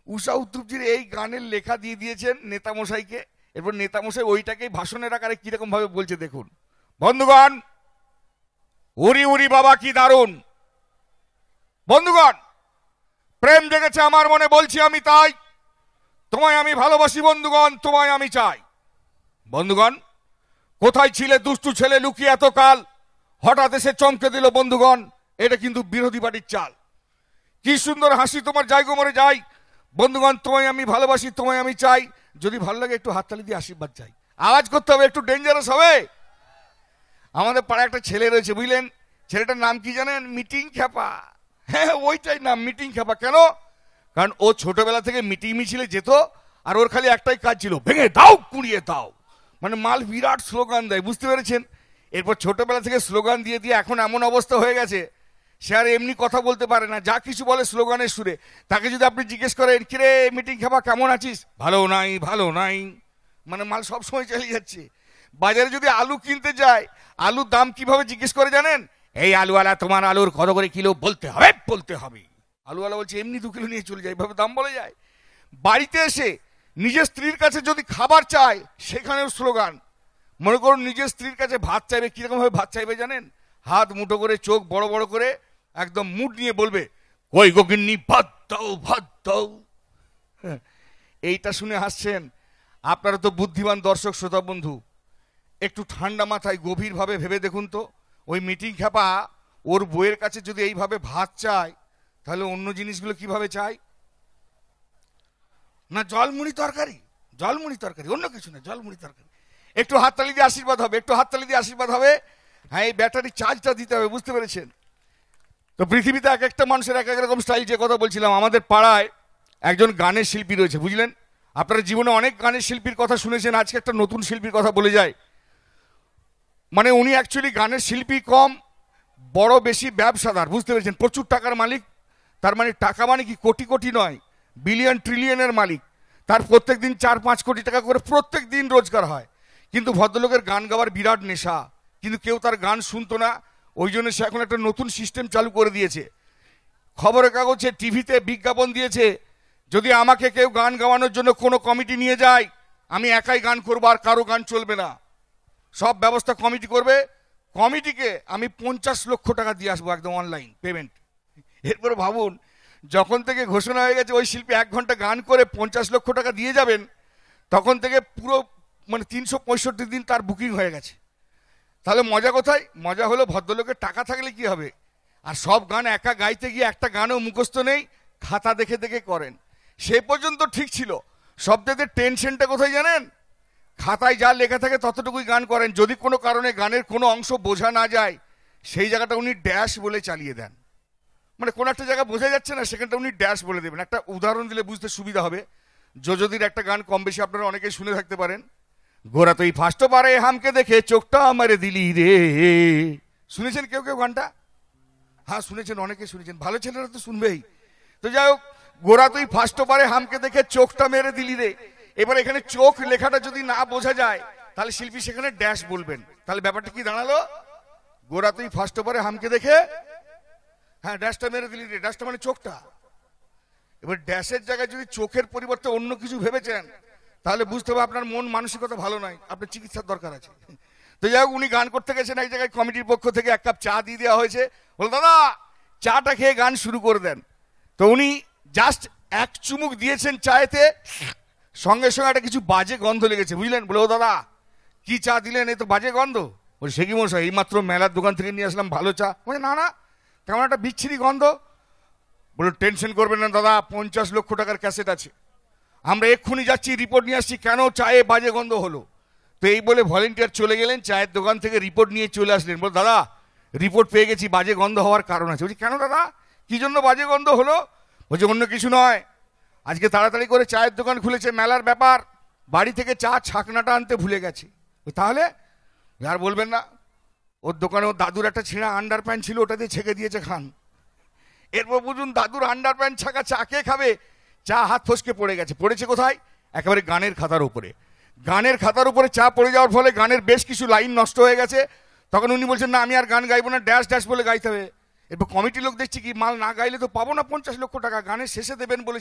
উষা উত্তরজির এই গানের লেখা দিয়ে দিয়েছেন নেতামশাইকে। এরপর নেতামশাই ওইটাকেই ভাষণের আকারে কিরকম ভাবে বলছে দেখুন। বন্ধুগণ, উরি উরি বাবা কি দারুণ। বন্ধুগণ, প্রেম জেগেছে আমার মনে, বলছি আমি তাই, তোমায় আমি ভালোবাসি বন্ধুগণ, তোমায় আমি চাই। বন্ধুগণ, কোথায় ছিলে দুষ্টু ছেলে লুকিয়ে এত কাল, হঠাৎ এসে চমকে দিল বন্ধুগণ, এটা কিন্তু বিরোধী পার্টির চাল। কি সুন্দর হাসি তোমার যাই গো মরে যাই, বন্ধুগণ তোমায় আমি ভালোবাসি, তোমায় আমি চাই। যদি ভালো লাগে একটু হাততালি দিয়ে আশীর্বাদ চাই। আওয়াজ করতে হবে, একটু ডেঞ্জারাস হবে। আমাদের পাড়ায় একটা ছেলে রয়েছে বুঝলেন, ছেলেটার নাম কি জানেন? মিটিং খ্যাপা। হ্যাঁ, ওইটাই নাম, মিটিং খ্যাপা। কেন? কারণ ও ছোটবেলা থেকে মিটিং মিছিলে যেত, আর ওর খালি একটাই কাজ ছিল, ভেঙে দাও কুড়িয়ে দাও। মানে মাল বিরাট স্লোগান দেয়, বুঝতে পেরেছেন? এরপর ছোটবেলা থেকে স্লোগান দিয়ে দিয়ে এখন এমন অবস্থা হয়ে গেছে, সে আর এমনি কথা বলতে পারে না, যা কিছু বলে স্লোগানের সুরে। তাকে যদি আপনি জিজ্ঞেস করেন, কিরে মিটিং খ্যাপা কেমন আছিস? ভালো নাই, ভালো নাই। মানে মাল সবসময় চালিয়ে যাচ্ছে। বাজারে যদি আলু কিনতে যায়, আলুর দাম কিভাবে জিজ্ঞেস করে জানেন? এই আলুওয়ালা, তোমার আলুর কত করে কিলো? বলতে হবে, বলতে হবে। আলুওয়ালা বলছে এমনি 2 কিলো নিয়ে চলে যায়, এইভাবে দাম বলে যায়। বাড়িতে এসে নিজের স্ত্রীর কাছে যদি খাবার চায়, সেখানেও স্লোগান। মনে করুন নিজের স্ত্রীর কাছে ভাত চাইবে, কিরকম ভাবে ভাত চাইবে জানেন? হাত মুঠো করে, চোখ বড় বড় করে, একদম মুড নিয়ে বলবে, কই গো গিন্নি, ভাত দাও, ভাত দাও। এইটা শুনে হাসছেন। আপনারা তো বুদ্ধিমান দর্শক শ্রোতা বন্ধু, একটু ঠান্ডা মাথায় গভীরভাবে ভেবে দেখুন তো, ওই মিটিং খ্যাপা ওর বইয়ের কাছে যদি এইভাবে ভাত চায়, তাহলে অন্য জিনিসগুলো কিভাবে চায়? না জলমুড়ি তরকারি, জলমুড়ি তরকারি, অন্য কিছু না, জলমুড়ি তরকারি। একটু হাততালি দিয়ে আশীর্বাদ হবে, একটু হাততালি দিয়ে আশীর্বাদ হবে। হ্যাঁ, এই ব্যাটারি চার্জটা দিতে হবে, বুঝতে পেরেছেন? তো পৃথিবীতে এক একটা মানুষের এক এক রকম স্টাইল। যে কথা বলছিলাম, আমাদের পাড়ায় একজন গানের শিল্পী রয়েছে বুঝলেন। আপনারা জীবনে অনেক গানের শিল্পীর কথা শুনেছেন, আজকে একটা নতুন শিল্পীর কথা বলে যায়। মানে উনি অ্যাকচুয়ালি গানের শিল্পী কম, বড় বেশি ব্যবসাদার, বুঝতে পেরেছেন? প্রচুর টাকার মালিক। তার মানে টাকা মানে কি কোটি কোটি নয়, বিলিয়ন ট্রিলিয়নের মালিক। তার প্রত্যেক দিন 4-5 কোটি টাকা করে প্রত্যেক দিন রোজগার হয়। কিন্তু ভদ্রলোকের গান গাওয়ার বিরাট নেশা, কিন্তু কেউ তার গান শুনতো না। ওই জন্য সে এখন একটা নতুন সিস্টেম চালু করে দিয়েছে। খবরের কাগজে, টিভিতে বিজ্ঞাপন দিয়েছে, যদি আমাকে কেউ গান গাওয়ানোর জন্য কোনো কমিটি নিয়ে যায়, আমি একাই গান করবো, আর কারো গান চলবে না, সব ব্যবস্থা কমিটি করবে। কমিটিকে আমি 50 লক্ষ টাকা দিয়ে আসবো, একদম অনলাইন পেমেন্ট। এরপরে ভাবুন, যখন থেকে ঘোষণা হয়ে গেছে ওই শিল্পী 1 ঘন্টা গান করে 50 লক্ষ টাকা দিয়ে যাবেন, তখন থেকে পুরো মানে 365 দিন তার বুকিং হয়ে গেছে। তাহলে মজা কোথায়? মজা হলো ভদ্রলোকের টাকা থাকলে কি হবে, আর সব গান একা গাইতে গিয়ে একটা গানও মুখস্থ নেই, খাতা দেখে দেখে করেন। সে পর্যন্ত ঠিক ছিল। সবথেকে টেনশনটা কোথায় জানেন? খাতায় যা লেখা থাকে ততটুকুই গান করেন। যদি কোনো কারণে গানের কোনো অংশ বোঝা না যায়, সেই জায়গাটা উনি ড্যাশ বলে চালিয়ে দেন। মানে কোনো একটা জায়গা বোঝা যাচ্ছে না, সেখানটা উনি ড্যাশ বলে দেবেন। একটা উদাহরণ দিলে বুঝতে সুবিধা হবে। যোজদির একটা গান কম বেশি আপনারা অনেকেই শুনে থাকতে পারেন, গোরা তুই ফার্স্ট পারে হামকে দেখে চোখটা আমারে দিলি রে। শুনেছেন কেউ কেউ গানটা? হ্যাঁ শুনেছেন, অনেকে শুনেছেন, ভালো ছেলেরা তো শুনবেই। তো যাই হোক, গোরা তুই ফার্স্ট পারে হামকে দেখে চোখটা মেরে দিলি রে। এবার এখানে চোখ লেখাটা যদি না বোঝা যায়, তাহলে শিল্পী সেখানে ড্যাশ বলবেন। তাহলে ব্যাপারটা কি দাঁড়ালো? গোরা তুই ফার্স্ট পারে হামকে দেখে, হ্যাঁ ড্যাশটা মেরে দিলি রে, ড্যাশটা মানে চোখটা। এবার ড্যাশের জায়গায় যদি চোখের পরিবর্তে অন্য কিছু ভেবেছেন, তাহলে বুঝতে হবে আপনার মন মানসিকতা ভালো নয়, আপনার চিকিৎসার দরকার আছে। তো যাই হোক, উনি গান করতে গেছেন এক জায়গায়, কমিটির পক্ষ থেকে 1 কাপ চা দিয়ে দেওয়া হয়েছে। বল দাদা চাটা খেয়ে গান শুরু করে দেন। তো উনি জাস্ট 1 চুমুক দিয়েছেন চায়েতে, সঙ্গে সঙ্গে একটা কিছু বাজে গন্ধ লেগেছে বুঝলেন। বলে ও দাদা কি চা দিলেন, এ তো বাজে গন্ধ। বলে সে কি মশাই, এইমাত্র মেলার দোকান থেকে নিয়ে আসলাম ভালো চা। বলে না না, কেমন একটা বিচ্ছিরি গন্ধ। বলে টেনশন করবেন না দাদা, 50 লক্ষ টাকার ক্যাসেট আছে, আমরা এক্ষুনি যাচ্ছি, রিপোর্ট নিয়ে আসছি কেন চায়ে বাজে গন্ধ হলো। তো এই বলে ভলেন্টিয়ার চলে গেলেন, চায়ের দোকান থেকে রিপোর্ট নিয়ে চলে আসলেন। বল দাদা রিপোর্ট পেয়ে গেছি, বাজে গন্ধ হওয়ার কারণ আছে। বলছি কেন দাদা, কি জন্য বাজে গন্ধ হলো? বলছে অন্য কিছু নয়, আজকে তাড়াতাড়ি করে চায়ের দোকান খুলেছে, মেলার ব্যাপার, বাড়ি থেকে চা ছাকনাটা আনতে ভুলে গেছে। তাহলে আর বলবেন না, ওর দোকানে ওর দাদুর একটা ছেঁড়া আন্ডার প্যান্ট ছিল, ওটা দিয়ে ছেঁকে দিয়েছে খান। এরপর বুঝুন দাদুর আন্ডার প্যান্ট ছাকা চা কে খাবে? চা হাত ফসকে পড়ে গেছে। পড়েছে কোথায়? একেবারে গানের খাতার উপরে। গানের খাতার উপরে চা পড়ে যাওয়ার ফলে গানের বেশ কিছু লাইন নষ্ট হয়ে গেছে। তখন উনি বলছেন না আমি আর গান গাইবো না, ড্যাশ ড্যাশ বলে গাইতে হবে। এরপর কমিটির লোক দেখছি কি মাল না গাইলে তো পাবো না 50 লক্ষ টাকা, গানের শেষে দেবেন বলেছেন।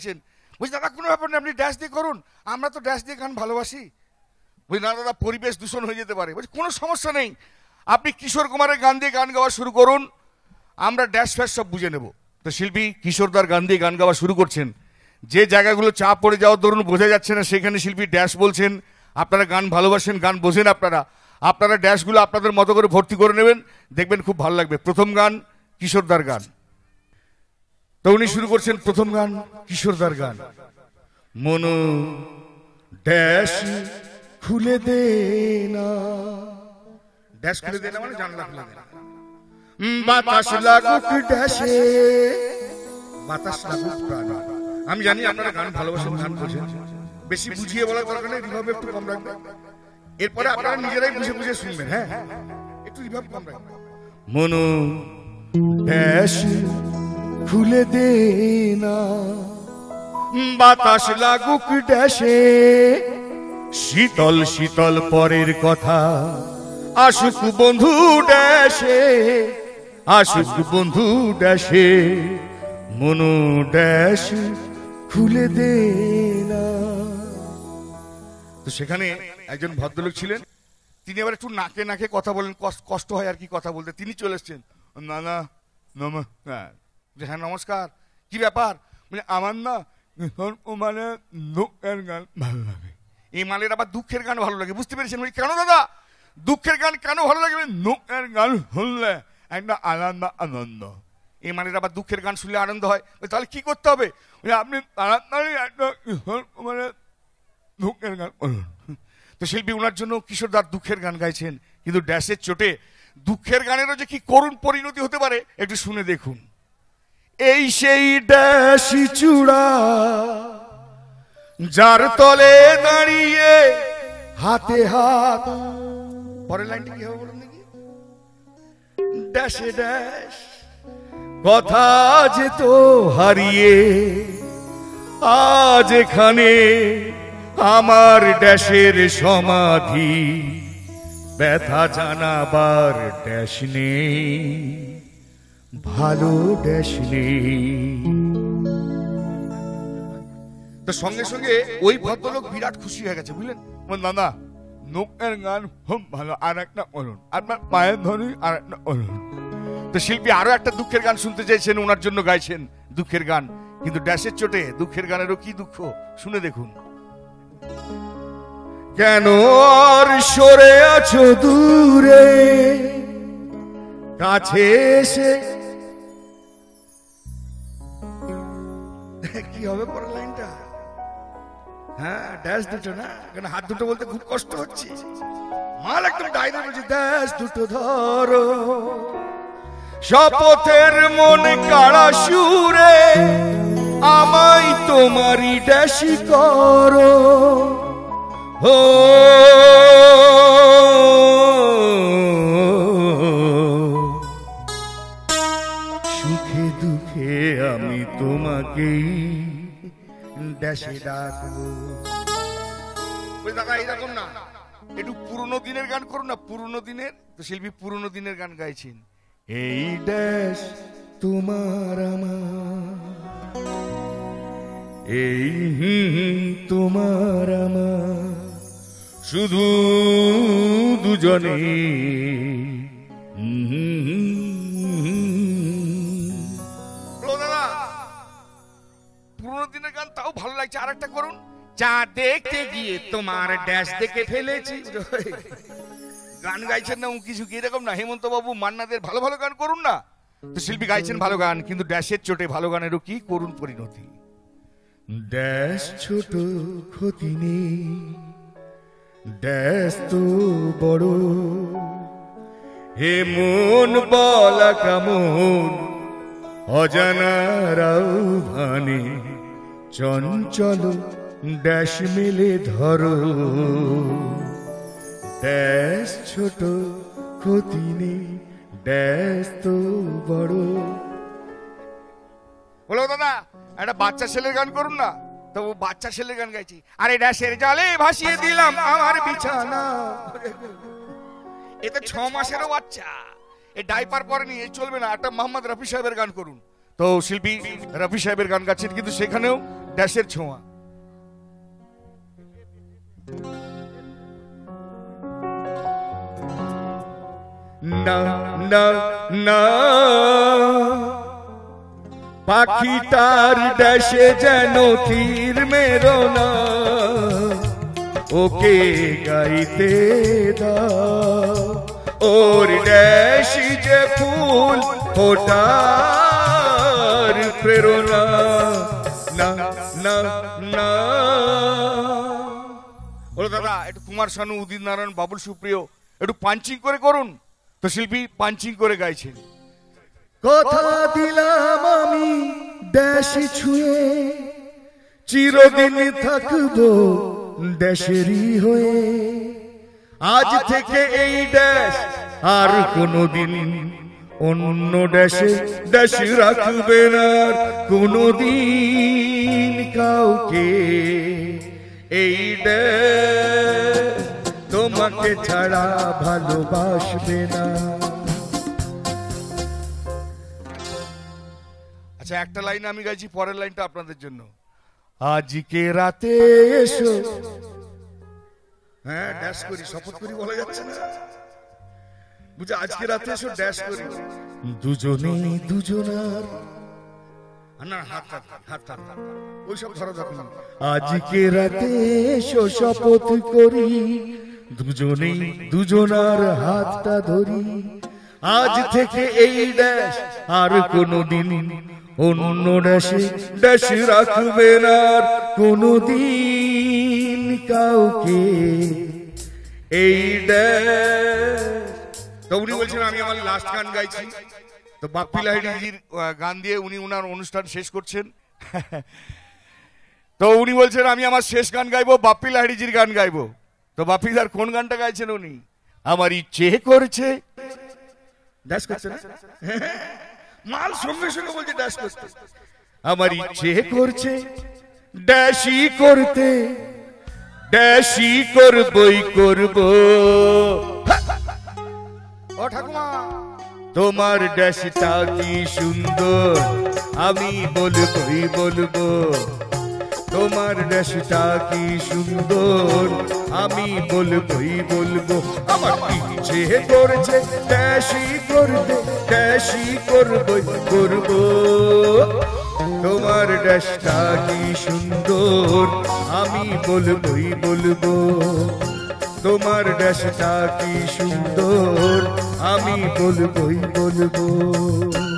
বলছি দাদা কোনো ব্যাপার নেই, আপনি ড্যাশ দিয়ে করুন, আমরা তো ড্যাশ দিয়ে গান ভালোবাসি। বলছি না দাদা পরিবেশ দূষণ হয়ে যেতে পারে। বলছি কোনো সমস্যা নেই, আপনি কিশোর কুমারের গান দিয়ে গান গাওয়া শুরু করুন, আমরা ড্যাশ ফ্যাশ সব বুঝে নেব। তো শিল্পী কিশোরদার গান দিয়ে গান গাওয়া শুরু করছেন। যে জায়গাগুলো চাপ পড়ে যাওয়ার দরুন বোঝা যাচ্ছে না সেখানে শিল্পী ড্যাশ বলছেন। আপনারা গান ভালোবাসেন, গান বোঝেন, আপনারা ড্যাশগুলো আপনাদের মতো করে ভর্তি করে নেবেন, দেখবেন খুব ভালো লাগবে। প্রথম গান কিশোরদার গান, তো উনি শুরু করছেন প্রথম গান কিশোরদার গান। মনো ড্যাশ খুলে দে না, ড্যাশ খুলে দে না মানে জানলা খুলে দে না, বাতাস লাগুক ড্যাশে, বাতাস লাগুক প্রাণে। আমি জানি আপনারা গান ভালোবাসেন, গান বোঝেন, বেশি বুঝিয়ে বলার দরকার নেই, রিভার্ব একটু কম রাখবেন, এরপরে আপনারা নিজেরাই বুঝে বুঝে শুনবেন। হ্যাঁ একটু রিভার্ব কম রাখবেন। মনো ড্যাশ খুলে দে না, বাতাস লাগুক ড্যাশে, শীতল শীতল পরের কথা, আসুক বন্ধু ড্যাশে, আসুক বন্ধু ড্যাশে, মনো ড্যাশ খুলে দে না। তো সেখানে একজন ভদ্রলোক ছিলেন, তিনি আবার একটু নাকে নাকে কথা বলেন, কষ্ট হয় আর কি কথা বলতে। তিনি চলে এসছেন, না না নমস্কার। হ্যাঁ নমস্কার, কি ব্যাপার? আমার না মানে দুঃখের গান ভালো লাগে। এই মালের আবার দুঃখের গান ভালো লাগে, বুঝতে পেরেছেন? কেন দাদা দুঃখের গান কেন ভালো লাগে? দুঃখের গান শুনলে একটা আলাদা আনন্দ। এই মালের আবার দুঃখের গান শুনলে আনন্দ হয়, তাহলে কি করতে হবে? আপনি তাড়াতাড়ি একটা মানে দুঃখের গান বলুন। তো শিল্পী ওনার জন্য কিশোরদার দুঃখের গান গাইছেন, কিন্তু ড্যাশের চোটে দুঃখের গানেরও যে কি করুণ পরিণতি হতে পারে একটু শুনে দেখুন। এই সেই ড্যাশি চূড়া, যার তলে দাঁড়িয়ে হাতে হাত, পরের লাইনটা কি হবে বলুন দেখি। ড্যাশে ড্যাশ কথা যে তো হারিয়ে, আজ এখানে আমার ড্যাশের সমাধি, ব্যথা জানাবার ড্যাশ নেই, ভালো ড্যাশ নেই। তো সঙ্গে সঙ্গে ওই ভদ্রলোক বিরাট খুশি হয়ে গেছে, বুঝলেন? দাদা দুঃখের গান খুব ভালো, আর একটা বলুন, আপনার পায়ের ধরি আর একটা বলুন। তো শিল্পী আরো একটা দুঃখের গান শুনতে চাইছেন, ওনার জন্য গাইছেন দুঃখের গান, কিন্তু ড্যাশের চোটে দুঃখের গানেরও কি দুঃখ শুনে দেখুন। কেন আর সরে আছো দূরে, কাছে এসে কি হবে পরের লাইনটা? হ্যাঁ ড্যাশ দুটো না, কেন হাত দুটো বলতে খুব কষ্ট হচ্ছে। মাল একদম ডাইরে বলছে, ড্যাশ দুটো ধরো, শপথের মনে কাড়া সুরে, আমায় তোমারই ড্যাশি করো। ও সুখে দুঃখে আমি তোমাকেই ড্যাশে ডাকবো। দাদা এইরকম না, একটু পুরনো দিনের গান করুন না, পুরনো দিনের। তো শিল্পী পুরনো দিনের গান গাইছেন। এই ড্যাশ তোমার আমার, এই তোমার আমার, শুধু দুজনে। দাদা পুরনো দিনের গান তাও ভালো লাগছে, আর একটা করুন। চা দেখতে গিয়ে তোমার ড্যাশ দেখে ফেলেছি। গান গাইছেন না উঁকি ঝুঁকি, এরকম না। হেমন্ত বাবু মান্নাদের ভালো ভালো গান করুন না। তো শিল্পী গাইছেন ভালো গান, কিন্তু ড্যাশের চোটে ভালো গানেরও কি করুণ পরিণতি। ড্যাশ ছোট ক্ষতি নেই, ড্যাশ তো বড়, হে মন বলা কেমন, অজানারাও ভানে, চঞ্চল ড্যাশ মেলে ধরো, ড্যাশ ছোট ক্ষতি নেই, ড্যাশ তো বড়। বলো দাদা একটা বাচ্চা ছেলের গান করুন না। তো বাচ্চা ছেলের গান গাইছি, আরে ড্যাশের জলে ভাসিয়ে দিলাম আমার বিছানা। এতে 6 মাসেরও বাচ্চা, এই ডাইপার পরেনি, এই চলবে না। একটা মোহাম্মদ রফি সাহেবের গান করুন। তো শিল্পী রফি সাহেবের গান গাচ্ছেন, কিন্তু সেখানেও ড্যাশের ছোঁয়া। না না না পাখিটার ড্যাশে যেন তীর মেরো না, ওকে গাইতে দাও। ওর ড্যাশি যে ফুল ফোটার প্রেরণা। না না না। বলো দাদা একটু কুমার শানু, উদিত নারায়ণ, বাবুল সুপ্রিয় একটু পাঞ্চিং করে করুন। তো শিল্পী পাঞ্চিং করে গাইছেন। কথা দিলাম আমি ড্যাশি ছুঁয়ে, চিরদিন থাকবো ড্যাশেরই হয়ে। আজ থেকে এই ড্যাশ আর কোনোদিন অন্য ড্যাশে ড্যাশ রাখবে না কোনোদিন কাউকে। এই ড্যাশ তোমাকে ছাড়া ভালোবাসবে না। আচ্ছা একটা লাইন আমি গাইছি, পরের লাইনটা আপনাদের জন্য। আজকে রাতে এসো। হ্যাঁ ড্যাশ করি, শপথ করি বলা যাচ্ছে না, বুঝে আজকে রাতে এসো ড্যাশ করি। দুজনে দুজনার না হাত হাত হাত ওইসব ধরা যাবে না। আজকে রাতে এসো শপথ করি, দুজনে দুজনার হাতটা ধরি। আজ থেকে এই ড্যাশ আর কোনোদিন অন্য ড্যাশে ড্যাশ রাখবে না কোনোদিন কাউকে। এই ড্যাশ। তো উনি বলছেন আমি আমার লাস্ট গান গাইছি। তো বাপ্পি লাহিড়িজির গান দিয়ে উনি ওনার অনুষ্ঠান শেষ করছেন। তো উনি বলছেন আমি আমার শেষ গান গাইবো, বাপ্পি লাহিড়িজির গান গাইবো। তো বাপ্পিদার কোন গানটা গাইছেন উনি? আমার ইচ্ছে করছে ড্যাশ করছে না, মাল সঙ্গে সঙ্গে বলছে ড্যাশ করতে। আমার ইচ্ছে করছে ড্যাশই করতে, ড্যাশই করবই করব। ও ঠাকুমা তোমার ড্যাশটা কি সুন্দর, আমি বলবই বলবো। তোমার ড্যাশটা কি সুন্দর, আমি বলবই বলবো। আমার ইচ্ছে করছে ড্যাশই করতে, ড্যাশই করবই করব। তোমার ড্যাশটা কি সুন্দর, আমি বলবই বলবো। তোমার ড্যাশটা কি সুন্দর, আমি বলবই বলবো।